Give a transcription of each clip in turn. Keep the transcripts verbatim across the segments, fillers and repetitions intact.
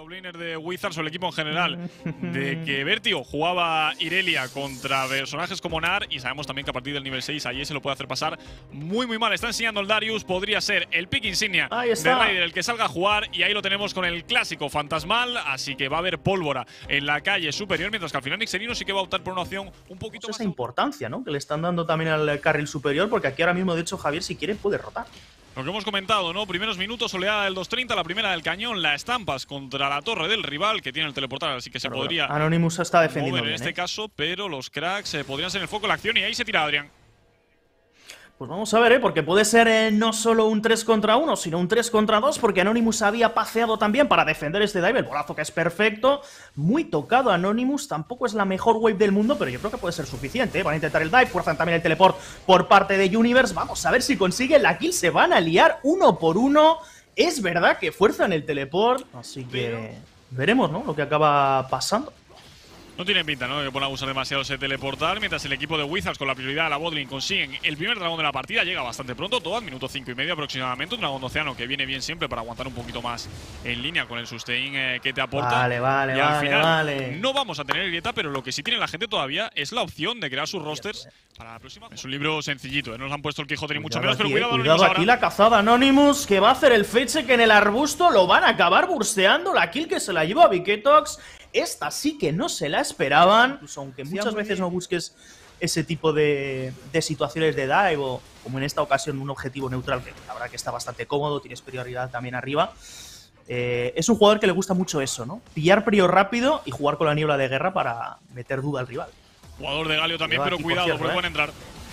top laner de Wizards o el equipo en general, de que Vertigo jugaba Irelia contra personajes como Nar, y sabemos también que a partir del nivel seis allí se lo puede hacer pasar muy muy mal. Está enseñando el Darius, podría ser el pick insignia de Raider el que salga a jugar, y ahí lo tenemos con el clásico fantasmal, así que va a haber pólvora en la calle superior, mientras que al final Nixerino sí que va a optar por una opción un poquito pues más… esa importancia, ¿no?, que le están dando también al carril superior, porque aquí ahora mismo, de hecho, Javier, si quiere, puede rotar. Lo que hemos comentado, ¿no? Primeros minutos, oleada del dos treinta, la primera del cañón, la estampas contra la torre del rival, que tiene el teleportar, así que se Pero podría… bueno, Anonymous está defendiendo mover bien, en este ¿eh? caso, pero los cracks eh, podrían ser el foco de la acción, y ahí se tira Adrián. Pues vamos a ver, ¿eh? Porque puede ser eh, no solo un tres contra uno, sino un tres contra dos, porque Anonymous había paseado también para defender este dive. El bolazo que es perfecto, muy tocado Anonymous, tampoco es la mejor wave del mundo, pero yo creo que puede ser suficiente, ¿eh? Van a intentar el dive, fuerzan también el teleport por parte de Universe. Vamos a ver si consiguen la kill, se van a liar uno por uno. Es verdad que fuerzan el teleport, así que veremos, ¿no?, lo que acaba pasando. No tiene pinta, ¿no?, que puedan usar demasiado ese teleportar, mientras el equipo de Wizards con la prioridad de la botlane consiguen el primer dragón de la partida. Llega bastante pronto, todo al minuto cinco y medio aproximadamente. Un dragón de océano que viene bien siempre para aguantar un poquito más en línea con el sustain eh, que te aporta. Vale, vale, y al vale, final vale. no vamos a tener grieta, pero lo que sí tiene la gente todavía es la opción de crear sus rosters para la próxima. Es un libro sencillito, ¿eh? No nos han puesto el Quijote ni mucho menos, pero aquí, cuidado, eh, cuidado aquí la cazada Anonymous, que va a hacer el fetch que en el arbusto lo van a acabar bursteando. La kill que se la lleva a Viketox. Esta sí que no se la esperaban, incluso aunque muchas veces no busques ese tipo de, de situaciones de dive, o como en esta ocasión un objetivo neutral, que la verdad que está bastante cómodo, tienes prioridad también arriba. Eh, es un jugador que le gusta mucho eso, ¿no? Pillar prior rápido y jugar con la niebla de guerra para meter duda al rival. Jugador de Galio también, pero aquí, cuidado, por cierto, porque ¿eh? van a entrar.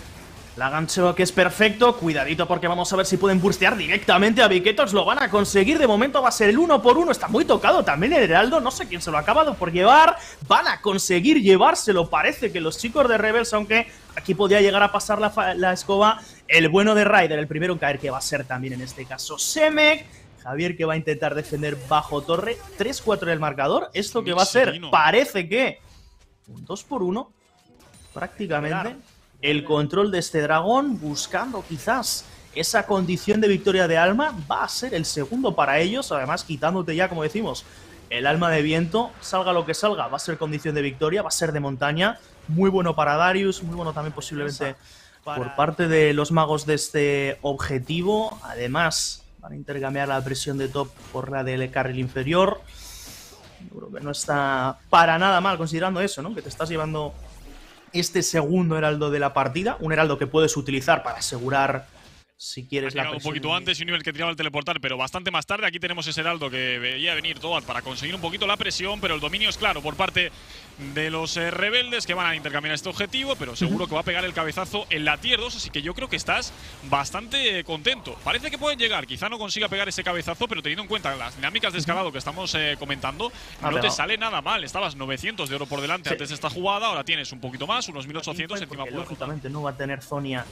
La gancho que es perfecto, cuidadito porque vamos a ver si pueden burstear directamente a Viketox, lo van a conseguir, de momento va a ser el uno por uno, está muy tocado también el Heraldo, no sé quién se lo ha acabado por llevar, van a conseguir llevárselo, parece que los chicos de Rebels, aunque aquí podía llegar a pasar la, la escoba, el bueno de Raider, el primero en caer, que va a ser también en este caso Semek. Javier que va a intentar defender bajo torre, tres cuatro en el marcador, esto que va a ser, parece que un dos por uno, prácticamente. El control de este dragón, buscando quizás esa condición de victoria de alma, va a ser el segundo para ellos, además quitándote ya, como decimos, el alma de viento, salga lo que salga, va a ser condición de victoria, va a ser de montaña, muy bueno para Darius, muy bueno también posiblemente por parte de los magos de este objetivo, además van a intercambiar la presión de top por la del carril inferior. Yo creo que no está para nada mal considerando eso, ¿no?, que te estás llevando este segundo heraldo de la partida, un heraldo que puedes utilizar para asegurar, si quieres, la un poquito antes y Universe que tiraba el teleportar, pero bastante más tarde. Aquí tenemos ese heraldo que veía venir Toad para conseguir un poquito la presión, pero el dominio es claro por parte de los eh, rebeldes, que van a intercambiar este objetivo, pero seguro que va a pegar el cabezazo en la tier dos, así que yo creo que estás bastante eh, contento. Parece que pueden llegar, quizá no consiga pegar ese cabezazo, pero teniendo en cuenta las dinámicas de escalado que estamos eh, comentando, no te sale nada mal. Estabas novecientos de oro por delante sí. antes de esta jugada, ahora tienes un poquito más, unos mil ochocientos encima. Lógicamente no va a tener Zonia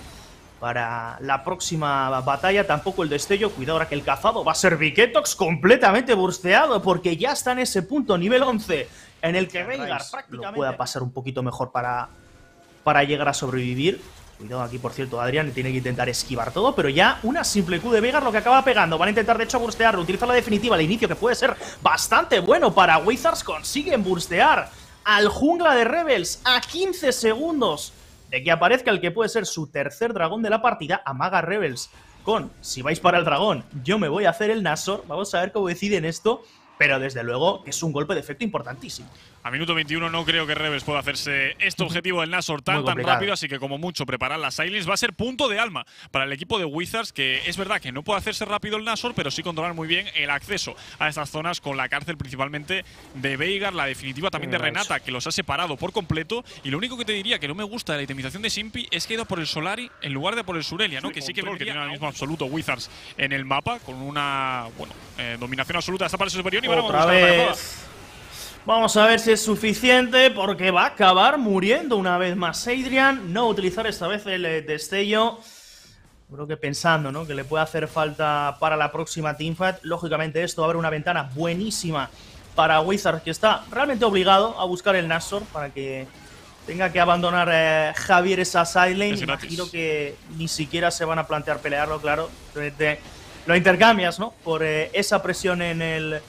para la próxima batalla, tampoco el destello. Cuidado ahora que el cazado va a ser Viketox, completamente bursteado, porque ya está en ese punto, nivel once, en el que Veigar prácticamente lo pueda pasar un poquito mejor para, para llegar a sobrevivir. Cuidado aquí, por cierto, Adrián tiene que intentar esquivar todo, pero ya una simple Q de Veigar lo que acaba pegando. Van a intentar de hecho burstearlo, utilizar la definitiva al inicio, que puede ser bastante bueno para Wizards. Consiguen burstear al jungla de Rebels a quince segundos de que aparezca el que puede ser su tercer dragón de la partida. Amaga Rebels con, si vais para el dragón, yo me voy a hacer el Nashor. Vamos a ver cómo deciden esto, pero desde luego que es un golpe de efecto importantísimo. A minuto veintiuno no creo que Rebels pueda hacerse este objetivo del Nashor tan tan rápido, así que como mucho preparar la Silence va a ser punto de alma para el equipo de Wizards, que es verdad que no puede hacerse rápido el Nashor, pero sí controlar muy bien el acceso a estas zonas con la cárcel principalmente de Veigar, la definitiva también de Renata, que los ha separado por completo. Y lo único que te diría que no me gusta de la itemización de Simpi es que ha ido por el Solari en lugar de por el Surelia, ¿no? Sí, que sí que creo que tiene ahora mismo absoluto Wizards en el mapa, con una bueno eh, dominación absoluta de esta parte superior. Y van a Otra vez. Vamos a ver si es suficiente, porque va a acabar muriendo una vez más Adrian. No utilizar esta vez el destello. Creo que pensando, ¿no?, que le puede hacer falta para la próxima teamfight. Lógicamente esto va a haber una ventana buenísima para Wizards, que está realmente obligado a buscar el Nashor para que tenga que abandonar eh, Javier esa sidelane. Imagino que ni siquiera se van a plantear pelearlo, claro. Lo intercambias, ¿no?, por eh, esa presión en el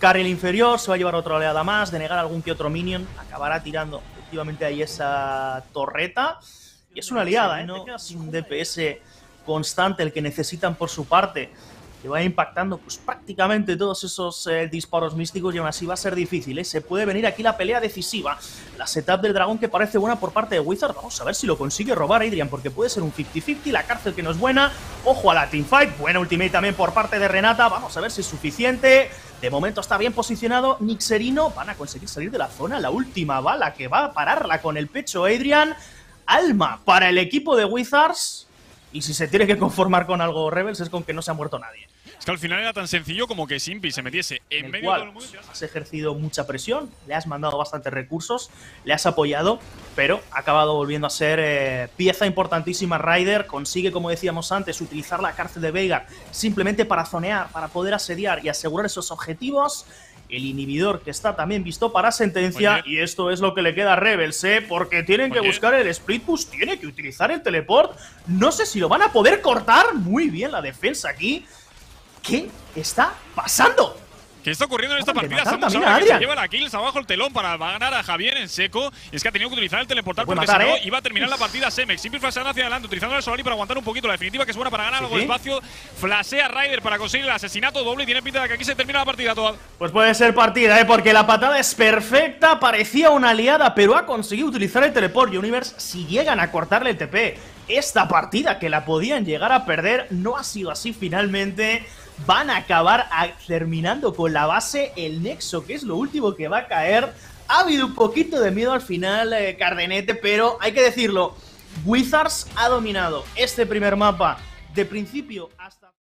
carril inferior, se va a llevar otra oleada más, de negar algún que otro minion, acabará tirando efectivamente ahí esa torreta. Y es una aliada, ¿eh? No es un D P S constante el que necesitan por su parte, que va impactando pues prácticamente todos esos eh, disparos místicos, y aún así va a ser difícil, ¿eh? Se puede venir aquí la pelea decisiva. La setup del dragón que parece buena por parte de Wizard. Vamos a ver si lo consigue robar Adrian, porque puede ser un cincuenta cincuenta. La cárcel que no es buena. Ojo a la teamfight. Buena ultimate también por parte de Renata. Vamos a ver si es suficiente. De momento está bien posicionado Nixerino. Van a conseguir salir de la zona. La última bala que va a pararla con el pecho Adrian. Alma para el equipo de Wizards. Y si se tiene que conformar con algo Rebels es con que no se ha muerto nadie. Es que al final era tan sencillo como que Simpi se metiese en, en medio cual, de todo el mundo. Has ejercido mucha presión, le has mandado bastantes recursos, le has apoyado, pero ha acabado volviendo a ser eh, pieza importantísima. Ryder consigue, como decíamos antes, utilizar la cárcel de Veigar simplemente para zonear, para poder asediar y asegurar esos objetivos. El inhibidor que está también visto para sentencia. Oye. Y esto es lo que le queda a Rebels, ¿eh? Porque tienen Oye. que buscar el split push, tiene que utilizar el teleport. No sé si lo van a poder cortar. Muy bien la defensa aquí. ¿Qué está pasando? ¿Qué está ocurriendo en esta partida? Samus ahora que se lleva la kills abajo el telón para ganar a Javier en seco. Y es que ha tenido que utilizar el teleportar porque matar, si no, ¿eh? iba a terminar la partida Semex. Siempre flasheando hacia adelante, utilizando el Solari para aguantar un poquito. La definitiva que es buena para ganar ¿Sí? algo de espacio. Flashea Ryder para conseguir el asesinato doble y tiene pinta de que aquí se termina la partida toda. Pues puede ser partida, ¿eh? Porque la patada es perfecta. Parecía una aliada, pero ha conseguido utilizar el teleport. Y Universe, si llegan a cortarle el T P, esta partida que la podían llegar a perder, no ha sido así finalmente. Van a acabar a, terminando con la base, el nexo, que es lo último que va a caer. Ha habido un poquito de miedo al final, eh, Cardenete, pero hay que decirlo, Wizards ha dominado este primer mapa de principio hasta...